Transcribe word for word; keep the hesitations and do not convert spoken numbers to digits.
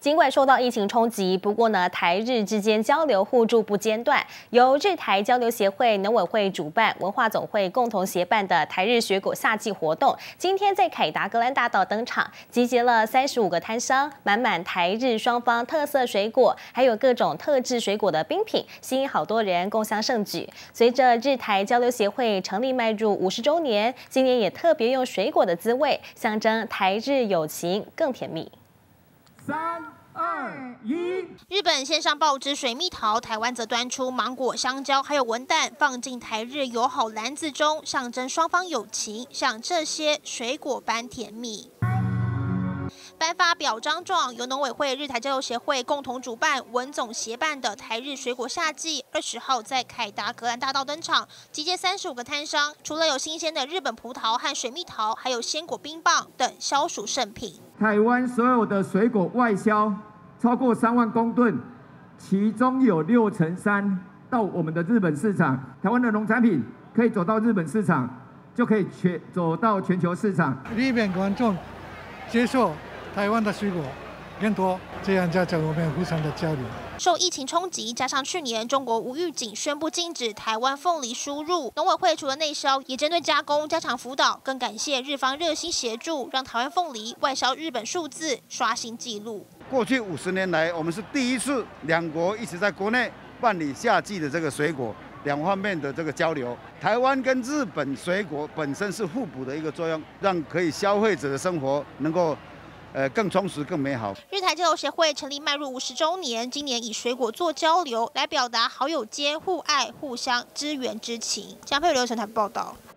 尽管受到疫情冲击，不过呢，台日之间交流互助不间断。由日台交流协会、农委会主办、文化总会共同协办的台日水果夏季活动，今天在凯达格兰大道登场，集结了三十五个摊商，满满台日双方特色水果，还有各种特制水果的冰品，吸引好多人共襄盛举。随着日台交流协会成立迈入五十周年，今年也特别用水果的滋味，象征台日友情更甜蜜。 三二一， 日本线上报纸水蜜桃，台湾则端出芒果、香蕉还有文旦，放进台日友好篮子中，象征双方友情像这些水果般甜蜜。颁发表彰状，由农委会、日台交流协会共同主办、文总协办的台日水果夏季，二十号在凯达格兰大道登场，集结三十五个摊商，除了有新鲜的日本葡萄和水蜜桃，还有鲜果冰棒等消暑圣品。 台湾所有的水果外销超过三万公吨，其中有六成三到我们的日本市场。台湾的农产品可以走到日本市场，就可以全走到全球市场。 日本观众接受台湾的水果更多，这样加强我们互相的交流。 受疫情冲击，加上去年中国无预警宣布禁止台湾凤梨输入，农委会除了内销，也针对加工加强辅导。更感谢日方热心协助，让台湾凤梨外销日本数字刷新纪录。 过去五十年来，我们是第一次两国一起在国内办理夏季的这个水果两方面的这个交流。台湾跟日本水果本身是互补的一个作用，让可以消费者的生活能够呃，更充实、更美好。 日台交流协会成立迈入五十周年，今年以水果做交流，来表达好友间互爱、互相支援之情。江佩刘成台报道。